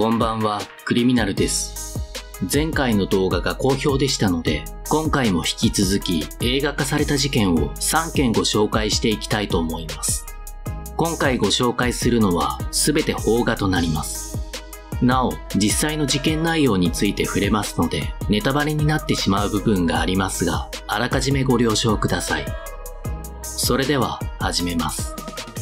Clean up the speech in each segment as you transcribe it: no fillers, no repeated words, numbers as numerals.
こんばんは、クリミナルです。前回の動画が好評でしたので、今回も引き続き映画化された事件を3件ご紹介していきたいと思います。今回ご紹介するのは全て邦画となります。なお、実際の事件内容について触れますので、ネタバレになってしまう部分がありますが、あらかじめご了承ください。それでは、始めます。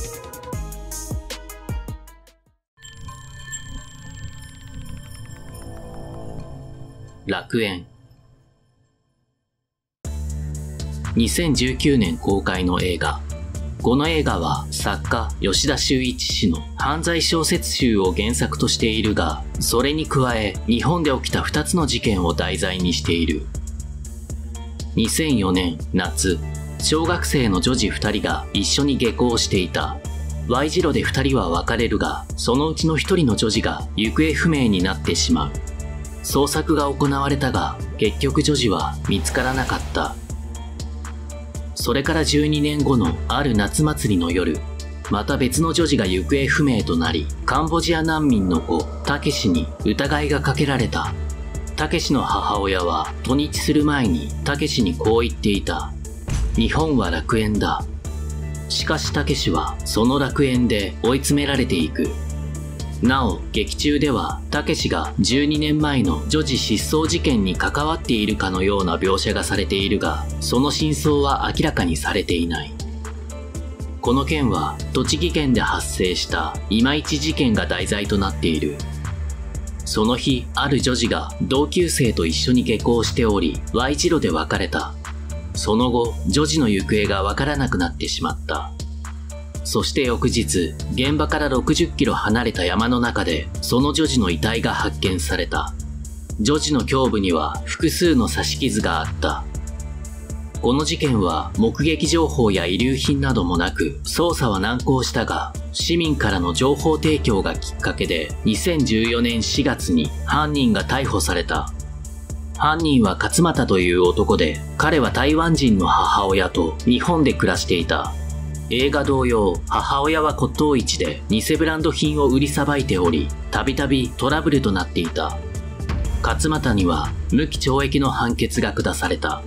楽園。2019年公開の映画。この映画は作家吉田修一氏の犯罪小説集を原作としているが、それに加え日本で起きた2つの事件を題材にしている。2004年夏、小学生の女児2人が一緒に下校していた。Y 字路で2人は別れるが、そのうちの1人の女児が行方不明になってしまう。捜索が行われたが、結局女児は見つからなかった。それから12年後のある夏祭りの夜、また別の女児が行方不明となり、カンボジア難民の子、たけしに疑いがかけられた。たけしの母親は、渡日する前にたけしにこう言っていた。日本は楽園だ。しかしたけしは、その楽園で追い詰められていく。なお、劇中では、たけしが12年前の女児失踪事件に関わっているかのような描写がされているが、その真相は明らかにされていない。この件は、栃木県で発生した今市事件が題材となっている。その日、ある女児が同級生と一緒に下校しており、Y 字路で別れた。その後、女児の行方がわからなくなってしまった。そして翌日、現場から60キロ離れた山の中で、その女児の遺体が発見された。女児の胸部には複数の刺し傷があった。この事件は目撃情報や遺留品などもなく、捜査は難航したが、市民からの情報提供がきっかけで、2014年4月に犯人が逮捕された。犯人は勝又という男で、彼は台湾人の母親と日本で暮らしていた。映画同様、母親は骨董市で偽ブランド品を売りさばいており、たびたびトラブルとなっていた。勝又には無期懲役の判決が下された。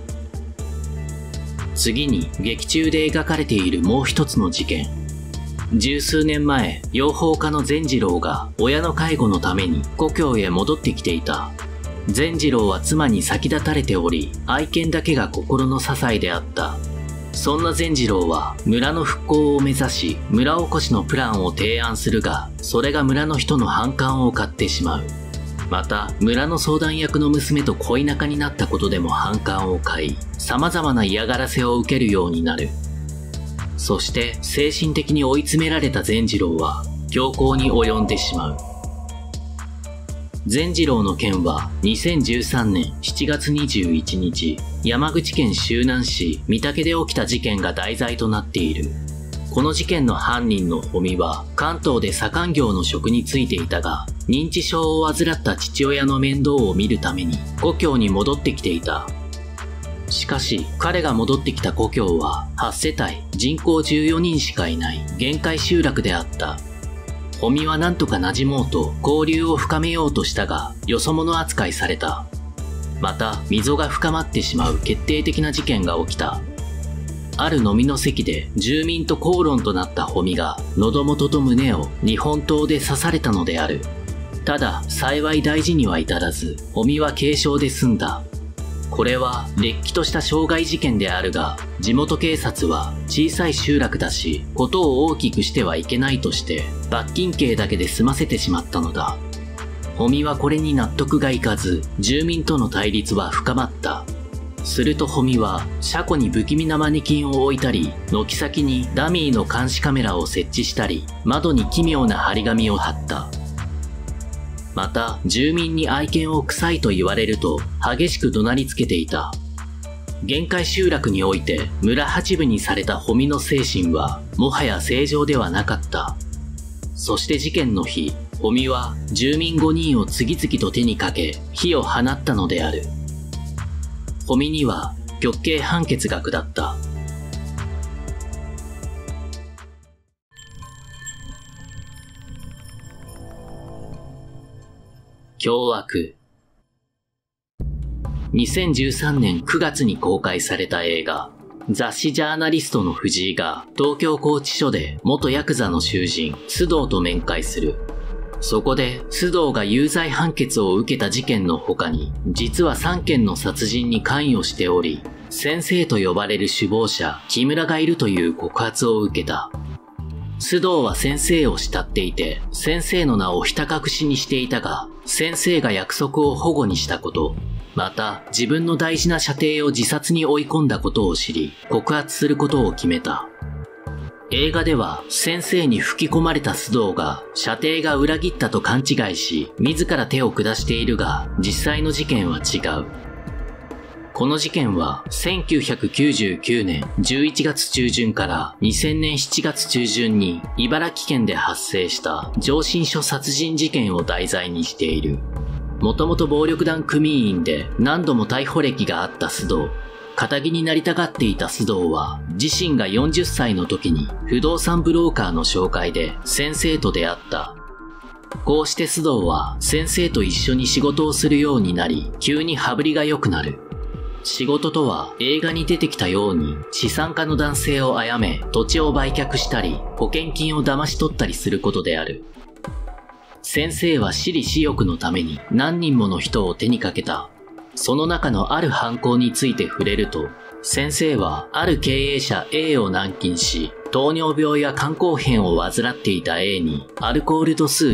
次に劇中で描かれているもう一つの事件。十数年前、養蜂家の善次郎が親の介護のために故郷へ戻ってきていた。善次郎は妻に先立たれており、愛犬だけが心の支えであった。そんな善次郎は村の復興を目指し、村おこしのプランを提案するが、それが村の人の反感を買ってしまう。また、村の相談役の娘と恋仲になったことでも反感を買い、様々な嫌がらせを受けるようになる。そして、精神的に追い詰められた善次郎は、凶行に及んでしまう。善次郎の件は2013年7月21日、山口県周南市御嶽で起きた事件が題材となっている。この事件の犯人の保見は関東で左官業の職に就いていたが、認知症を患った父親の面倒を見るために故郷に戻ってきていた。しかし彼が戻ってきた故郷は8世帯人口14人しかいない限界集落であった。保見は何とか馴染もうと交流を深めようとしたが、よそ者扱いされた。また、溝が深まってしまう決定的な事件が起きた。ある飲みの席で住民と口論となった保見が、喉元と胸を日本刀で刺されたのである。ただ、幸い大事には至らず、保見は軽傷で済んだ。これは、れっきとした傷害事件であるが、地元警察は小さい集落だし、ことを大きくしてはいけないとして、罰金刑だけで済ませてしまったのだ。保見はこれに納得がいかず、住民との対立は深まった。すると保見は、車庫に不気味なマネキンを置いたり、軒先にダミーの監視カメラを設置したり、窓に奇妙な張り紙を貼った。また、住民に愛犬を臭いと言われると、激しく怒鳴りつけていた。限界集落において、村八分にされた保見の精神は、もはや正常ではなかった。そして事件の日、保見は住民5人を次々と手にかけ、火を放ったのである。保見には、極刑判決が下った。 凶悪。2013年9月に公開された映画、雑誌ジャーナリストの藤井が東京拘置所で元ヤクザの囚人、須藤と面会する。そこで須藤が有罪判決を受けた事件の他に、実は3件の殺人に関与しており、先生と呼ばれる首謀者、木村がいるという告発を受けた。須藤は先生を慕っていて、先生の名をひた隠しにしていたが、先生が約束を反故にしたこと、また自分の大事な舎弟を自殺に追い込んだことを知り、告発することを決めた。映画では先生に吹き込まれた須藤が舎弟が裏切ったと勘違いし、自ら手を下しているが、実際の事件は違う。この事件は1999年11月中旬から2000年7月中旬に茨城県で発生した上申書殺人事件を題材にしている。もともと暴力団組員で何度も逮捕歴があった須藤。堅気になりたがっていた須藤は自身が40歳の時に不動産ブローカーの紹介で先生と出会った。こうして須藤は先生と一緒に仕事をするようになり、急に羽振りが良くなる。仕事とは映画に出てきたように資産家の男性を殺め、土地を売却したり保険金を騙し取ったりすることである。先生は私利私欲のために何人もの人を手にかけた。その中のある犯行について触れると、先生はある経営者 A を軟禁し、糖尿病や肝硬変を患っていた A にアルコール度数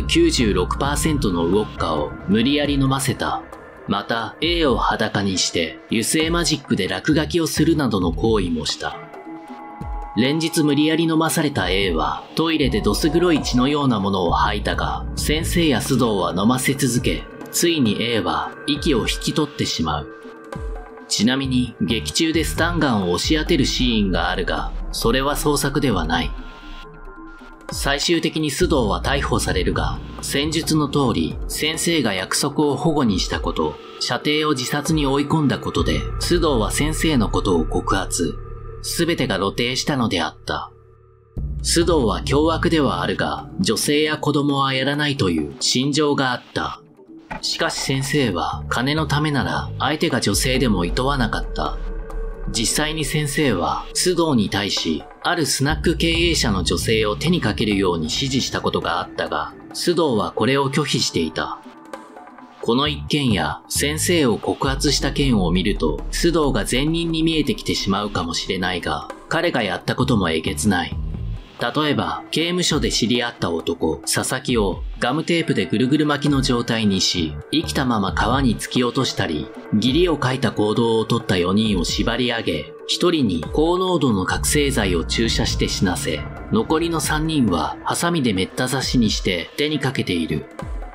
96% のウォッカを無理やり飲ませた。また A を裸にして油性マジックで落書きをするなどの行為もした。連日無理やり飲まされた A はトイレでどす黒い血のようなものを吐いたが、先生や須藤は飲ませ続け、ついに A は息を引き取ってしまう。ちなみに劇中でスタンガンを押し当てるシーンがあるが、それは創作ではない。最終的に須藤は逮捕されるが、戦術の通り先生が約束を反故にしたこと、舎弟を自殺に追い込んだことで、須藤は先生のことを告発。すべてが露呈したのであった。須藤は凶悪ではあるが、女性や子供はやらないという心情があった。しかし先生は金のためなら相手が女性でも厭わなかった。実際に先生は須藤に対し、あるスナック経営者の女性を手にかけるように指示したことがあったが、須藤はこれを拒否していた。この一件や先生を告発した件を見ると、須藤が善人に見えてきてしまうかもしれないが、彼がやったこともえげつない。例えば、刑務所で知り合った男、佐々木をガムテープでぐるぐる巻きの状態にし、生きたまま川に突き落としたり、義理を書いた行動をとった4人を縛り上げ、1人に高濃度の覚醒剤を注射して死なせ、残りの3人はハサミでめった刺しにして手にかけている。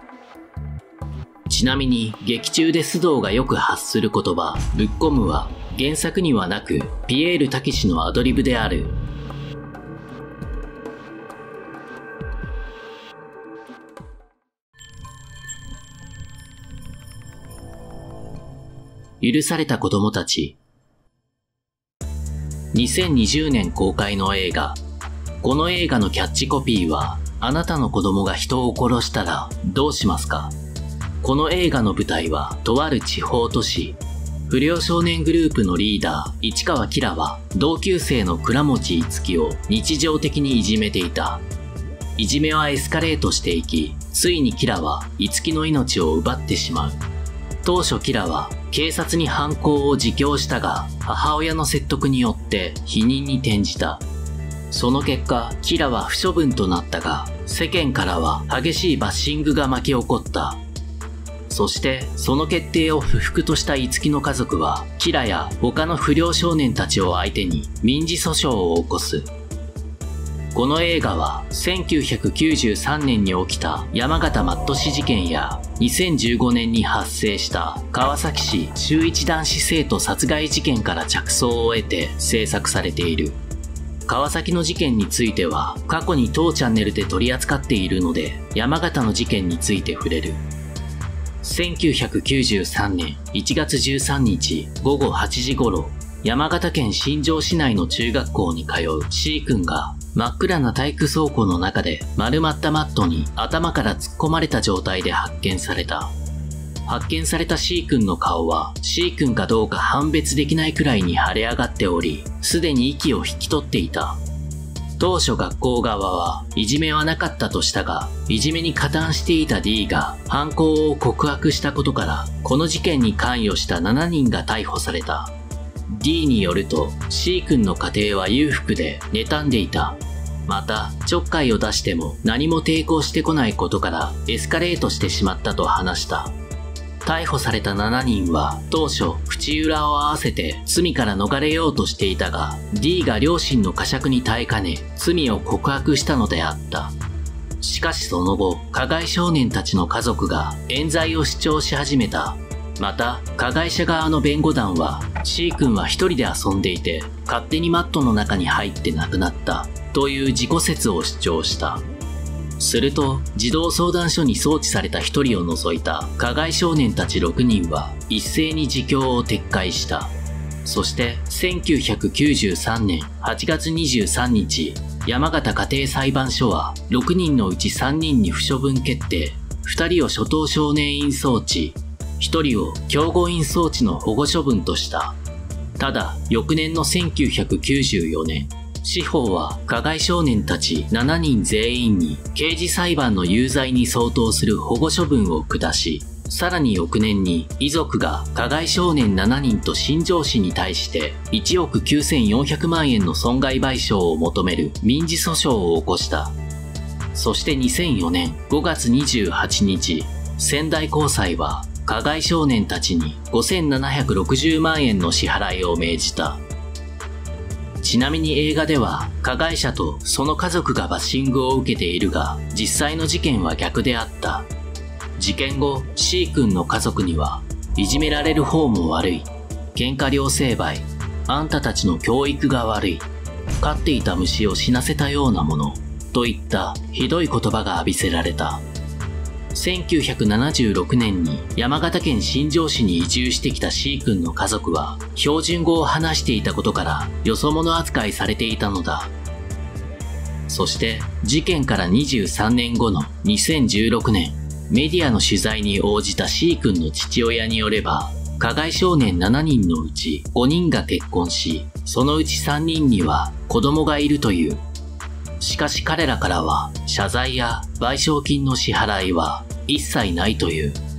ちなみに、劇中で須藤がよく発する言葉、ぶっ込むは、原作にはなく、ピエール瀧氏のアドリブである。許された子供たち。2020年公開の映画。この映画のキャッチコピーは、あなたの子供が人を殺したらどうしますか？この映画の舞台はとある地方都市。不良少年グループのリーダー、市川きらは同級生の倉持いつきを日常的にいじめていた。いじめはエスカレートしていき、ついにきらはいつきの命を奪ってしまう。当初キラは警察に犯行を自供したが、母親の説得によって否認に転じた。その結果、キラは不処分となったが、世間からは激しいバッシングが巻き起こった。そして、その決定を不服とした樹の家族は、キラや他の不良少年たちを相手に民事訴訟を起こす。この映画は1993年に起きた山形マット氏事件や2015年に発生した川崎市中一男子生徒殺害事件から着想を得て制作されている。川崎の事件については過去に当チャンネルで取り扱っているので、山形の事件について触れる。1993年1月13日午後8時頃、山形県新庄市内の中学校に通う C 君が真っ暗な体育倉庫の中で丸まったマットに頭から突っ込まれた状態で発見された。 発見された C 君の顔は C 君かどうか判別できないくらいに腫れ上がっており、すでに息を引き取っていた。当初学校側はいじめはなかったとしたが、いじめに加担していた D が犯行を告白したことから、この事件に関与した7人が逮捕された。D によると C 君の家庭は裕福で妬んでいた。また、ちょっかいを出しても何も抵抗してこないことからエスカレートしてしまったと話した。逮捕された7人は当初口裏を合わせて罪から逃れようとしていたが、 D が両親の呵責に耐えかね罪を告白したのであった。しかしその後、加害少年たちの家族が冤罪を主張し始めた。また、加害者側の弁護団は C 君は一人で遊んでいて勝手にマットの中に入って亡くなったという自己説を主張した。すると、児童相談所に送致された1人を除いた加害少年たち6人は一斉に自供を撤回した。そして1993年8月23日、山形家庭裁判所は6人のうち3人に不処分決定、2人を初等少年院送致、1人を強護院送致の保護処分とした。ただ、翌年の1994年、司法は加害少年たち7人全員に刑事裁判の有罪に相当する保護処分を下し、さらに翌年に遺族が加害少年7人と新庄氏に対して1億9400万円の損害賠償を求める民事訴訟を起こした。そして2004年5月28日、仙台高裁は加害少年たちに5760万円の支払いを命じた。ちなみに映画では加害者とその家族がバッシングを受けているが、実際の事件は逆であった。事件後、C 君の家族には、いじめられる方も悪い、喧嘩両成敗、あんたたちの教育が悪い、飼っていた虫を死なせたようなもの、といったひどい言葉が浴びせられた。1976年に山形県新庄市に移住してきた C 君の家族は標準語を話していたことからよそ者扱いされていたのだ。そして事件から23年後の2016年、メディアの取材に応じた C 君の父親によれば、加害少年7人のうち5人が結婚し、そのうち3人には子供がいるという。しかし彼らからは謝罪や賠償金の支払いは一切ないという。